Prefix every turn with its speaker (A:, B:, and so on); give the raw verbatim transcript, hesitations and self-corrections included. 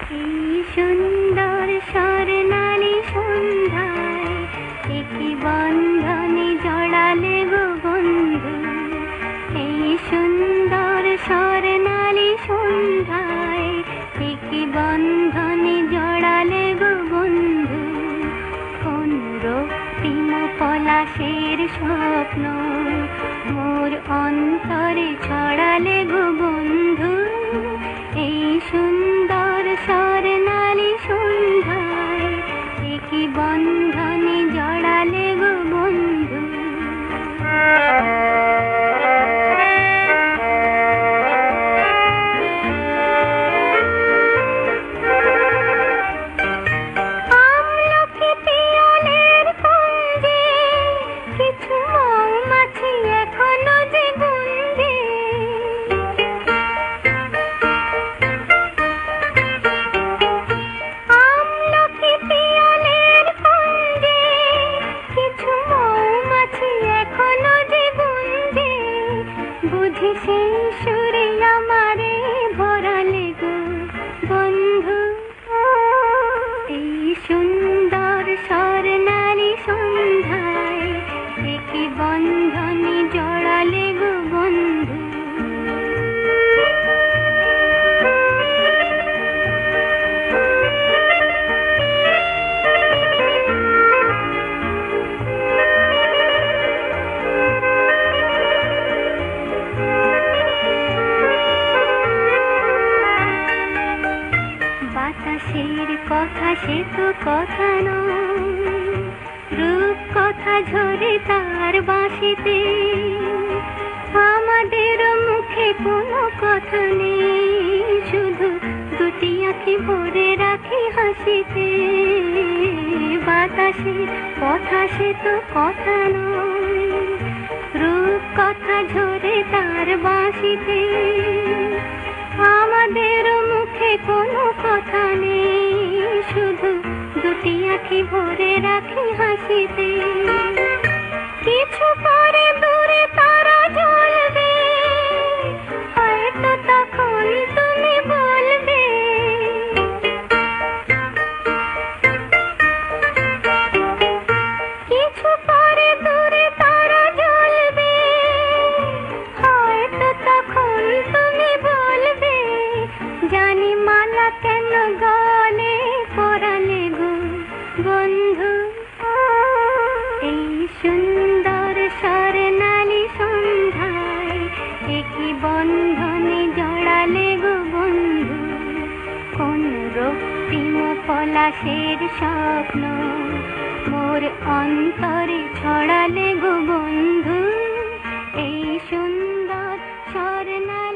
A: এই সুন্দর স্বর্ণালী সন্ধ্যায় একই বন্ধনে জড়ালে গো বন্ধু। এই সুন্দর স্বর্ণালী সন্ধ্যায় একই বন্ধনে জড়ালে গো বন্ধু। কোন রক্তিম পলাশের স্বপ্ন মোর অন্তরে ছড়ালে গো বন্ধু। এই সুন্দর স্বর্ণালী সন্ধ্যায় একই বন্ধনে জড়ালে গো বন্ধু। আমলকি পিয়ালের কুঞ্জে কিছু মৌমাছি এখনো যে গুঞ্জে। আমলকি পিয়ালের কুঞ্জে কিছু মৌমাছি এখনো যে গুঞ্জে। বুঝি সেই সুরে আমারে ভরালে গো বন্ধু। এই সুন্দর স্বর্ণালী সন্ধ্যায় একই বন্ধনে জড়ালে গো বন্ধু। বাতাসের কথা সে তো কথা নয়, রূপ কথা ঝরে তার বাঁশিতে। আমাদের মুখে কোনো কথা নেই, শুধু দুটি আঁখি ভরে রাখি হাসিতে। বাতাসের কথা সে তো কথা নয়, রূপ কথা ঝরে তার বাঁশিতে। আমাদের মুখে কোনো কথা নেই, শুধু দুটি আঁখি ভরে রাখি হাসিতে। কিছু পরে দূরে তারা জ্বলবে, হয়তো তখন তুমি বলবে। কিছু পরে দূরে তারা জ্বলবে, হয়তো তখন তুমি বলবে। জানি মালা কেন গলে পরালে গো বন্ধু। এই সুন্দর স্বর্ণালী সন্ধ্যায় একই বন্ধনে জড়ালে গো বন্ধু। কোন রক্তিম পলাশের স্বপ্ন মোর অন্তরে ছড়ালে গো বন্ধু। এই সুন্দর স্বর্ণালী